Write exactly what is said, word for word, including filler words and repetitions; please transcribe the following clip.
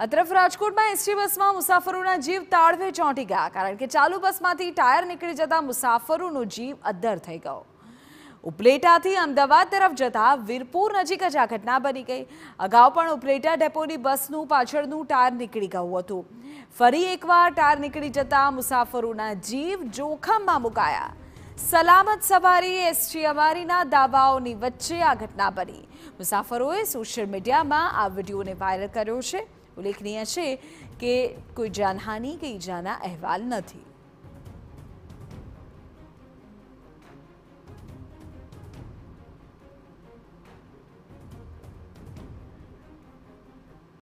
આ તરફ રાજકોટમાં એસટી બસમાં મુસાફરોના જીવ તાળવે ચોંટી ગયા કારણ કે ચાલુ બસમાંથી ટાયર નીકળી જતા મુસાફરોનો જીવ અદ્ધર થઈ ગયો। ઉપલેટાથી અમદાવાદ તરફ જતા વીરપુર નજીક જ આ ઘટના બની ગઈ। અગાઉ પણ ઉપલેટા ડેપોની બસનું પાછળનું ટાયર નીકળી ગયું હતું। ફરી એકવાર ટાયર નીકળી જતા મુસાફરોના જીવ જોખમમાં મુકાયા। સલામત સવારી એસટી અમારીના દાવાઓની વચ્ચે આ ઘટના બની। મુસાફરોએ સોશિયલ મીડિયામાં આ વિડીયોને વાયરલ કર્યો છે। ઉલ્લેખનીય છે કે કોઈ જાનહાનિ કે ઈજાના અહેવાલ નથી।